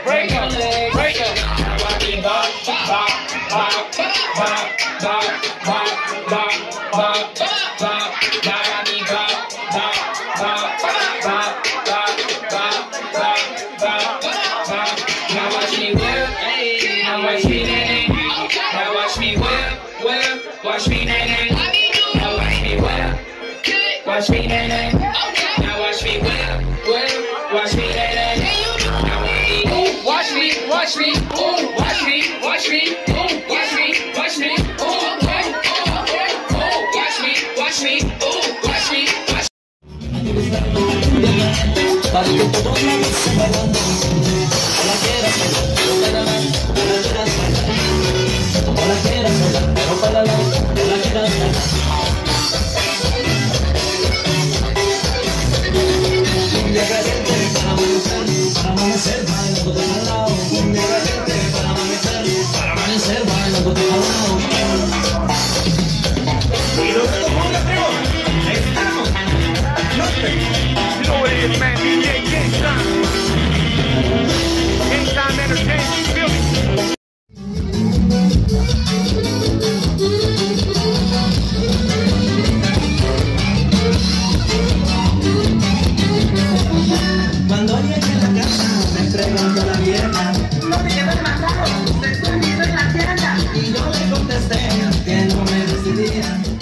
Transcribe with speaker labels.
Speaker 1: break up, break up. Now I be bop, bop, bop, bop, bop, bop, bop, bop, bop. Now I be bop, bop, bop, bop, bop, bop, bop, bop, bop. Now watch me whip, hey, now watch me nay. Now watch me whip, whip, watch me nay. Now watch me whip, watch me nay. Now watch me whip, whip, watch me nay. Watch me, watch me, ooh, watch me, watch me, ooh, watch me, watch me, ooh, ooh, watch me, watch me, ooh, watch me, watch me. Para que todos me estén bailando, la quieras bailar, pero la quieras bailar, pero para la quieras bailar. Un día caliente para amanecer bailando de al lado. Un día caliente para amanecer bailando de al lado. Y luego como la prueba, estamos. You know what it is, man. DJ Game Time. Game Time Entertainment, you feel me? Cuando llegué a la casa me preguntó la vieja, ¿no te quedas mandado? ¿Te escondido en la tienda? Y yo le contesté que no me decidía.